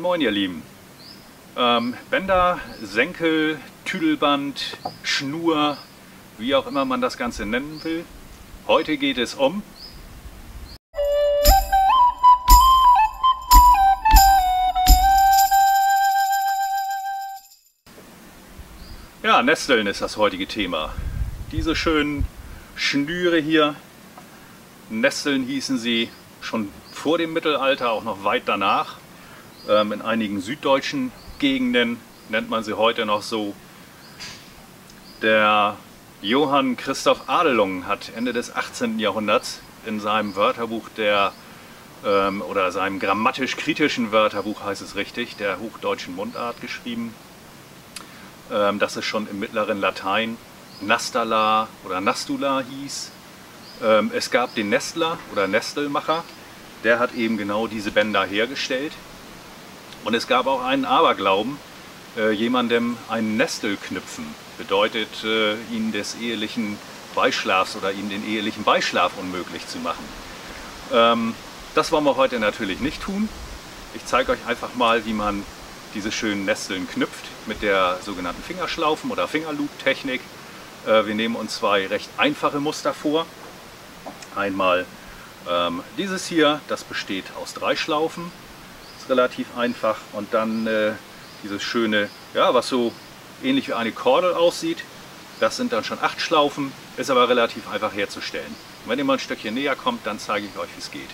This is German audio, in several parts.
Moin ihr Lieben. Bänder, Senkel, Tüdelband, Schnur, wie auch immer man das Ganze nennen will. Heute geht es um ja, Nesteln ist das heutige Thema. Diese schönen Schnüre hier, Nesteln hießen sie schon vor dem Mittelalter, auch noch weit danach. In einigen süddeutschen Gegenden nennt man sie heute noch so. Der Johann Christoph Adelung hat Ende des 18. Jahrhunderts in seinem Wörterbuch oder seinem grammatisch-kritischen Wörterbuch heißt es richtig, der hochdeutschen Mundart geschrieben, dass es schon im mittleren Latein Nastala oder Nastula hieß. Es gab den Nestler oder Nestelmacher, der hat eben genau diese Bänder hergestellt. Und es gab auch einen Aberglauben, jemandem einen Nestel knüpfen bedeutet, ihn des ehelichen Beischlafs oder ihm den ehelichen Beischlaf unmöglich zu machen. Das wollen wir heute natürlich nicht tun. Ich zeige euch einfach mal, wie man diese schönen Nesteln knüpft mit der sogenannten Fingerschlaufen- oder Fingerloop-Technik. Wir nehmen uns zwei recht einfache Muster vor. Einmal dieses hier, das besteht aus 3 Schlaufen. Relativ einfach, und dann dieses schöne, ja, was so ähnlich wie eine Kordel aussieht, das sind dann schon 8 Schlaufen, ist aber relativ einfach herzustellen. Und wenn ihr mal ein Stückchen näher kommt, dann zeige ich euch, wie es geht.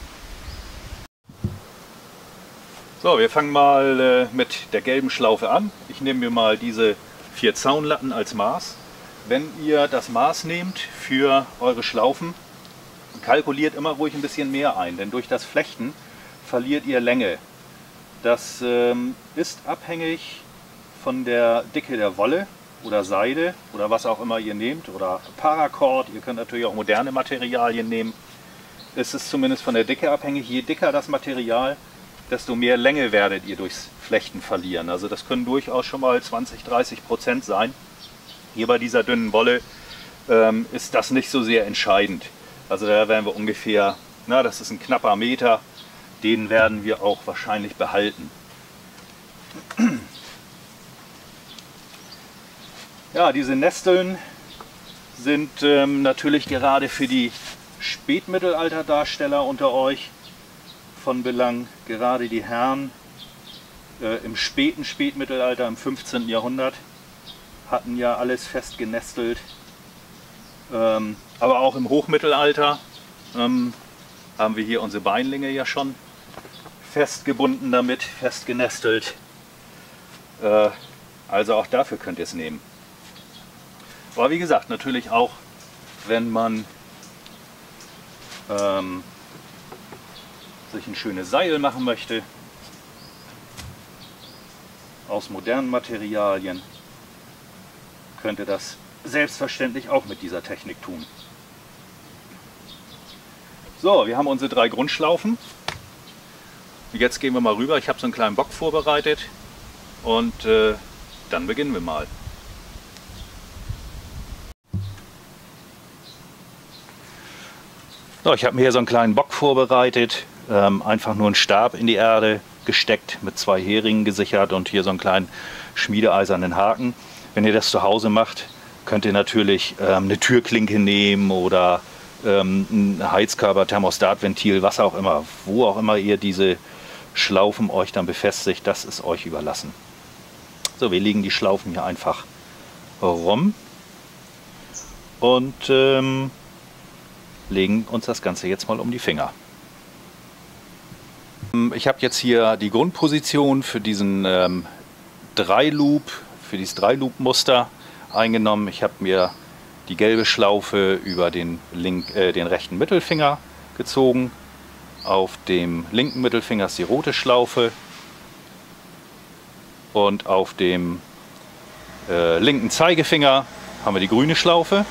So, wir fangen mal mit der gelben Schlaufe an. Ich nehme mir mal diese 4 Zaunlatten als Maß. Wenn ihr das Maß nehmt für eure Schlaufen, kalkuliert immer ruhig ein bisschen mehr ein, denn durch das Flechten verliert ihr Länge. Das ist abhängig von der Dicke der Wolle oder Seide oder was auch immer ihr nehmt, oder Paracord. Ihr könnt natürlich auch moderne Materialien nehmen. Es ist zumindest von der Dicke abhängig. Je dicker das Material, desto mehr Länge werdet ihr durchs Flechten verlieren. Also das können durchaus schon mal 20–30% sein. Hier bei dieser dünnen Wolle ist das nicht so sehr entscheidend. Also da werden wir ungefähr, na, das ist ein knapper Meter. Den werden wir auch wahrscheinlich behalten. Ja, diese Nesteln sind natürlich gerade für die Spätmittelalterdarsteller unter euch von Belang. Gerade die Herren im Spätmittelalter, im 15. Jahrhundert, hatten ja alles fest genestelt. Aber auch im Hochmittelalter haben wir hier unsere Beinlinge ja schon festgebunden damit, fest genestelt. Also auch dafür könnt ihr es nehmen. Aber wie gesagt, natürlich auch, wenn man sich ein schönes Seil machen möchte, aus modernen Materialien, könnt ihr das selbstverständlich auch mit dieser Technik tun. So, wir haben unsere 3 Grundschlaufen. Jetzt gehen wir mal rüber. Ich habe so einen kleinen Bock vorbereitet und dann beginnen wir mal. So, ich habe mir hier so einen kleinen Bock vorbereitet. Einfach nur einen Stab in die Erde gesteckt, mit 2 Heringen gesichert und hier so einen kleinen schmiedeeisernen Haken. Wenn ihr das zu Hause macht, könnt ihr natürlich eine Türklinke nehmen oder ein Heizkörper, Thermostatventil, was auch immer, wo auch immer ihr diese Schlaufen euch dann befestigt, das ist euch überlassen. So, wir legen die Schlaufen hier einfach rum und legen uns das Ganze jetzt mal um die Finger. Ich habe jetzt hier die Grundposition für diesen Dreiloop, für dieses Dreiloop-Muster eingenommen. Ich habe mir die gelbe Schlaufe über den rechten Mittelfinger gezogen. Auf dem linken Mittelfinger ist die rote Schlaufe und auf dem linken Zeigefinger haben wir die grüne Schlaufe.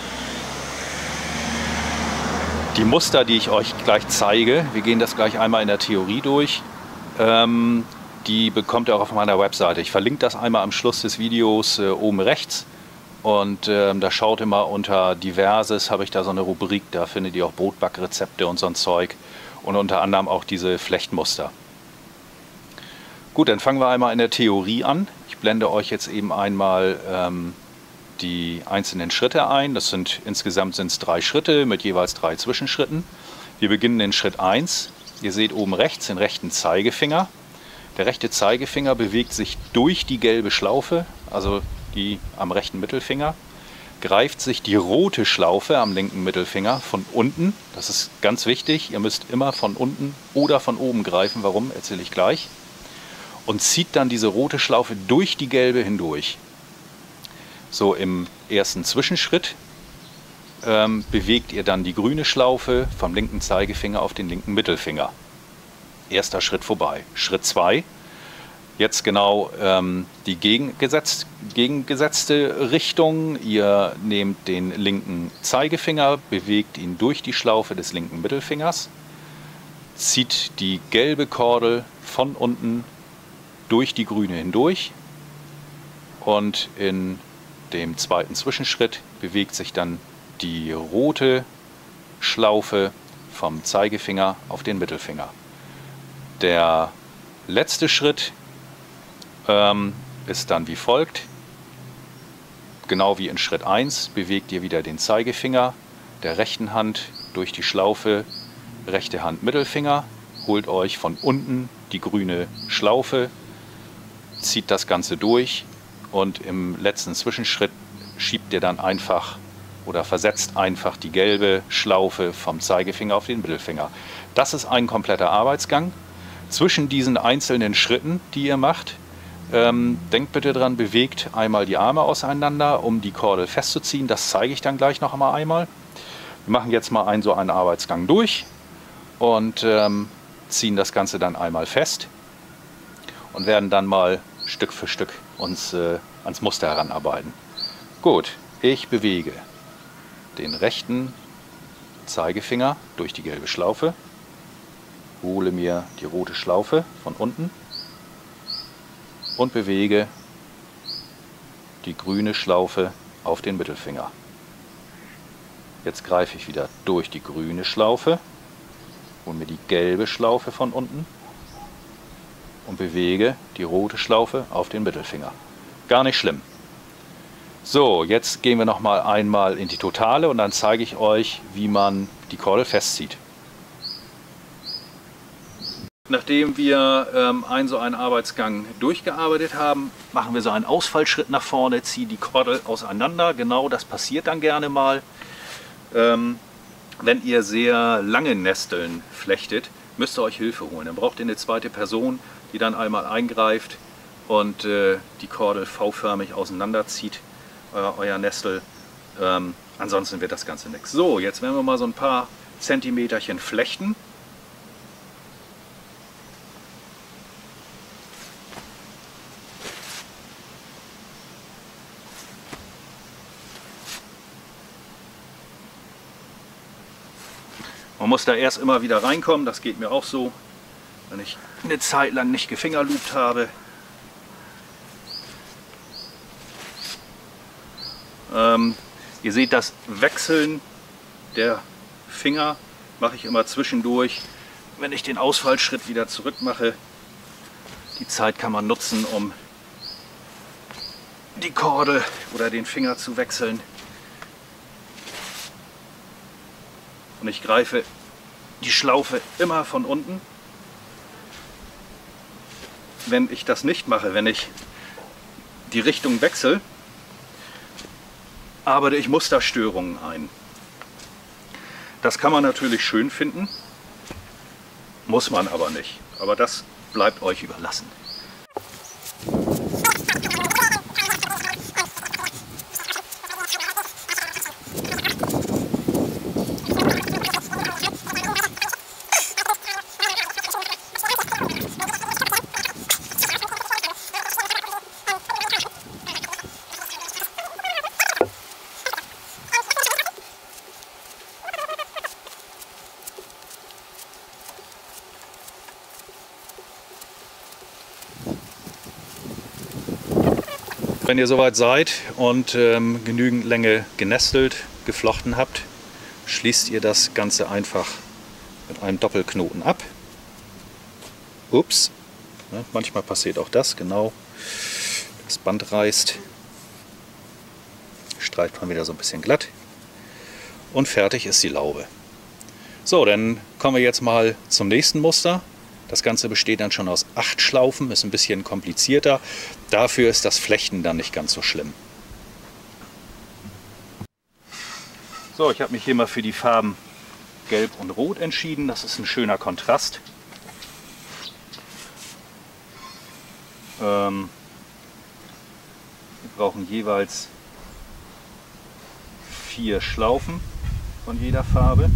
Die Muster, die ich euch gleich zeige, wir gehen das gleich einmal in der Theorie durch, die bekommt ihr auch auf meiner Webseite. Ich verlinke das einmal am Schluss des Videos oben rechts. Und da schaut immer unter Diverses, habe ich da so eine Rubrik, da findet ihr auch Brotbackrezepte und so ein Zeug. Und unter anderem auch diese Flechtmuster. Gut, dann fangen wir einmal in der Theorie an. Ich blende euch jetzt eben einmal die einzelnen Schritte ein. Das sind insgesamt 3 Schritte mit jeweils 3 Zwischenschritten. Wir beginnen in Schritt 1. Ihr seht oben rechts den rechten Zeigefinger. Der rechte Zeigefinger bewegt sich durch die gelbe Schlaufe, also die am rechten Mittelfinger, greift sich die rote Schlaufe am linken Mittelfinger von unten. Das ist ganz wichtig. Ihr müsst immer von unten oder von oben greifen. Warum, erzähle ich gleich. Und zieht dann diese rote Schlaufe durch die gelbe hindurch. So, im ersten Zwischenschritt bewegt ihr dann die grüne Schlaufe vom linken Zeigefinger auf den linken Mittelfinger. Erster Schritt vorbei. Schritt 2. Jetzt genau die gegengesetzte Richtung. Ihr nehmt den linken Zeigefinger, bewegt ihn durch die Schlaufe des linken Mittelfingers, zieht die gelbe Kordel von unten durch die grüne hindurch und in dem zweiten Zwischenschritt bewegt sich dann die rote Schlaufe vom Zeigefinger auf den Mittelfinger. Der letzte Schritt ist dann wie folgt. Genau wie in Schritt 1 bewegt ihr wieder den Zeigefinger der rechten Hand durch die Schlaufe, rechte Hand Mittelfinger, holt euch von unten die grüne Schlaufe, zieht das Ganze durch und im letzten Zwischenschritt schiebt ihr dann einfach oder versetzt einfach die gelbe Schlaufe vom Zeigefinger auf den Mittelfinger. Das ist ein kompletter Arbeitsgang. Zwischen diesen einzelnen Schritten, die ihr macht, denkt bitte dran, bewegt einmal die Arme auseinander, um die Kordel festzuziehen. Das zeige ich dann gleich noch einmal. Wir machen jetzt mal so einen Arbeitsgang durch und ziehen das Ganze dann einmal fest und werden dann mal Stück für Stück uns ans Muster heranarbeiten. Gut, ich bewege den rechten Zeigefinger durch die gelbe Schlaufe, hole mir die rote Schlaufe von unten und bewege die grüne Schlaufe auf den Mittelfinger. Jetzt greife ich wieder durch die grüne Schlaufe, hole mir die gelbe Schlaufe von unten und bewege die rote Schlaufe auf den Mittelfinger. Gar nicht schlimm. So, jetzt gehen wir noch mal einmal in die Totale und dann zeige ich euch, wie man die Kordel festzieht. Nachdem wir so einen Arbeitsgang durchgearbeitet haben, machen wir so einen Ausfallschritt nach vorne, ziehen die Kordel auseinander. Genau das passiert dann gerne mal. Wenn ihr sehr lange Nesteln flechtet, müsst ihr euch Hilfe holen. Dann braucht ihr eine zweite Person, die dann einmal eingreift und die Kordel V-förmig auseinanderzieht, euer Nestel. Ansonsten wird das Ganze nichts. So, jetzt werden wir mal so ein paar Zentimeterchen flechten. Man muss da erst immer wieder reinkommen, das geht mir auch so, wenn ich eine Zeit lang nicht gefingerloopt habe. Ihr seht, das Wechseln der Finger mache ich immer zwischendurch, wenn ich den Ausfallschritt wieder zurück mache. Die Zeit kann man nutzen, um die Kordel oder den Finger zu wechseln. Und ich greife die Schlaufe immer von unten. Wenn ich das nicht mache, wenn ich die Richtung wechsle, arbeite ich Musterstörungen ein. Das kann man natürlich schön finden, muss man aber nicht. Aber das bleibt euch überlassen. Wenn ihr soweit seid und genügend Länge genestelt, geflochten habt, schließt ihr das Ganze einfach mit einem Doppelknoten ab. Ups, Ne? Manchmal passiert auch das, genau. Das Band reißt. Streicht man wieder so ein bisschen glatt. Und fertig ist die Laube. So, dann kommen wir jetzt mal zum nächsten Muster. Das Ganze besteht dann schon aus 8 Schlaufen, ist ein bisschen komplizierter. Dafür ist das Flechten dann nicht ganz so schlimm. So, ich habe mich hier mal für die Farben Gelb und Rot entschieden. Das ist ein schöner Kontrast. Wir brauchen jeweils 4 Schlaufen von jeder Farbe.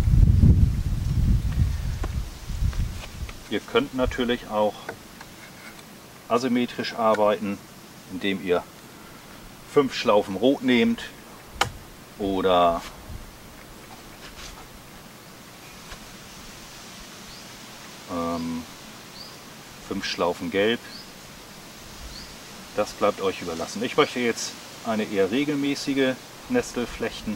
Ihr könnt natürlich auch asymmetrisch arbeiten, indem ihr 5 Schlaufen Rot nehmt oder 5 Schlaufen Gelb. Das bleibt euch überlassen. Ich möchte jetzt eine eher regelmäßige Nestel flechten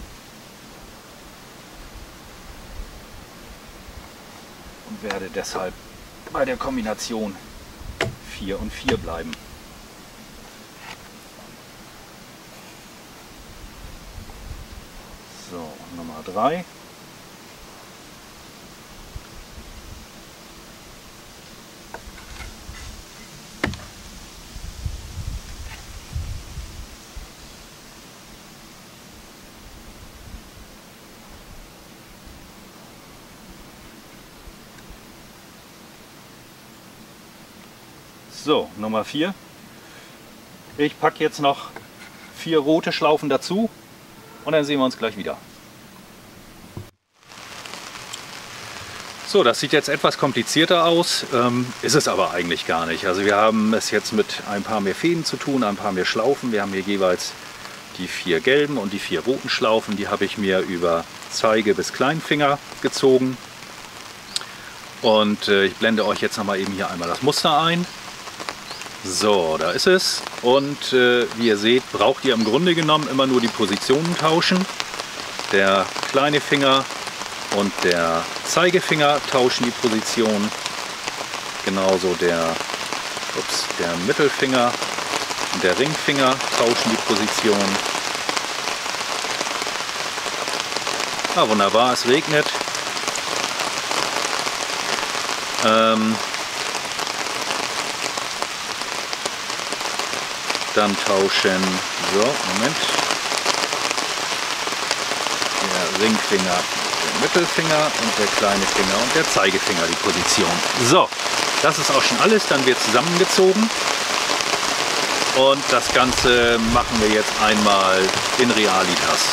und werde deshalb bei der Kombination 4 und 4 bleiben. So, Nummer 3. So, Nummer 4. Ich packe jetzt noch 4 rote Schlaufen dazu und dann sehen wir uns gleich wieder. So, das sieht jetzt etwas komplizierter aus, ist es aber eigentlich gar nicht. Also wir haben es jetzt mit ein paar mehr Fäden zu tun, ein paar mehr Schlaufen. Wir haben hier jeweils die 4 gelben und die 4 roten Schlaufen. Die habe ich mir über Zeige bis Kleinfinger gezogen. Und ich blende euch jetzt noch mal eben hier einmal das Muster ein. So, da ist es. Und wie ihr seht, braucht ihr im Grunde genommen immer nur die Positionen tauschen. Der kleine Finger und der Zeigefinger tauschen die Position. Genauso der Mittelfinger und der Ringfinger tauschen die Position. Ah, wunderbar, es regnet. Dann tauschen, so, Moment, der Ringfinger, der Mittelfinger und der kleine Finger und der Zeigefinger die Position. So, das ist auch schon alles, dann wird zusammengezogen und das Ganze machen wir jetzt einmal in Realitas.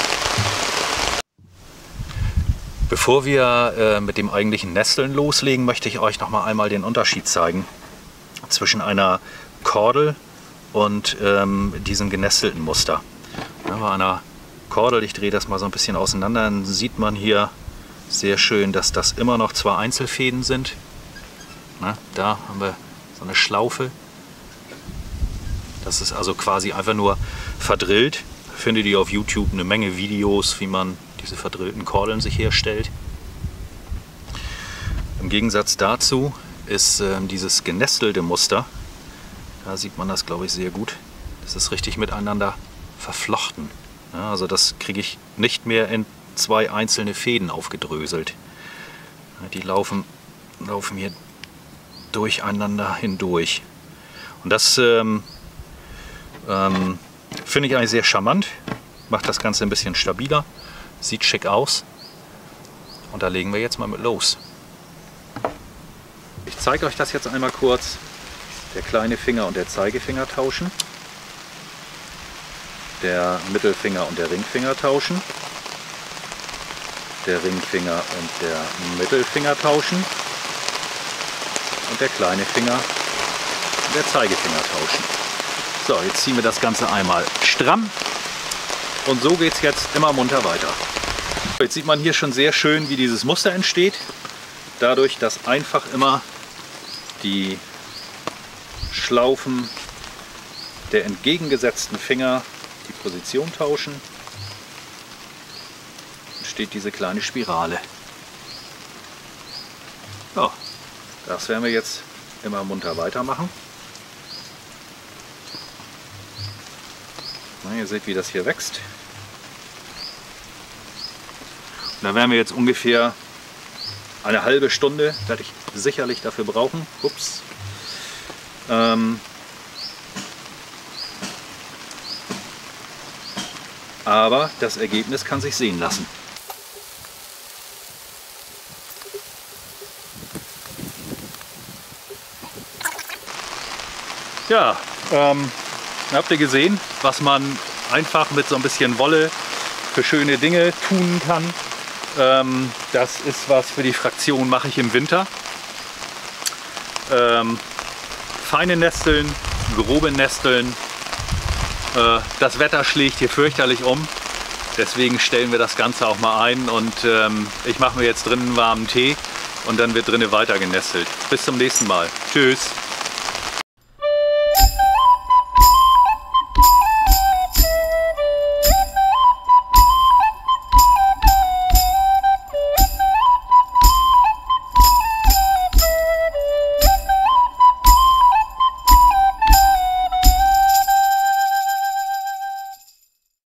Bevor wir mit dem eigentlichen Nesteln loslegen, möchte ich euch noch mal einmal den Unterschied zeigen zwischen einer Kordel und diesem genestelten Muster. Ja, bei einer Kordel, ich drehe das mal so ein bisschen auseinander, dann sieht man hier sehr schön, dass das immer noch 2 Einzelfäden sind. Na, da haben wir so eine Schlaufe. Das ist also quasi einfach nur verdrillt. Findet ihr auf YouTube eine Menge Videos, wie man diese verdrillten Kordeln sich herstellt. Im Gegensatz dazu ist dieses genestelte Muster, da sieht man das, glaube ich, sehr gut. Das ist richtig miteinander verflochten. Ja, also das kriege ich nicht mehr in 2 einzelne Fäden aufgedröselt. Ja, die laufen hier durcheinander hindurch. Und das finde ich eigentlich sehr charmant. Macht das Ganze ein bisschen stabiler. Sieht schick aus. Und da legen wir jetzt mal mit los. Ich zeige euch das jetzt einmal kurz. Der kleine Finger und der Zeigefinger tauschen. Der Mittelfinger und der Ringfinger tauschen. Der Ringfinger und der Mittelfinger tauschen. Und der kleine Finger und der Zeigefinger tauschen. So, jetzt ziehen wir das Ganze einmal stramm. Und so geht es jetzt immer munter weiter. Jetzt sieht man hier schon sehr schön, wie dieses Muster entsteht. Dadurch, dass einfach immer die Schlaufen der entgegengesetzten Finger die Position tauschen, entsteht diese kleine Spirale. So, das werden wir jetzt immer munter weitermachen. Na, ihr seht, wie das hier wächst. Und da werden wir jetzt ungefähr eine halbe Stunde, werde ich sicherlich dafür brauchen. Ups. Aber das Ergebnis kann sich sehen lassen. Ja, habt ihr gesehen, was man einfach mit so ein bisschen Wolle für schöne Dinge tun kann. Das ist was für die Fraktion, mache ich im Winter. Feine Nesteln, grobe Nesteln. Das Wetter schlägt hier fürchterlich um. Deswegen stellen wir das Ganze auch mal ein und ich mache mir jetzt drinnen einen warmen Tee und dann wird drinnen weiter genestelt. Bis zum nächsten Mal. Tschüss.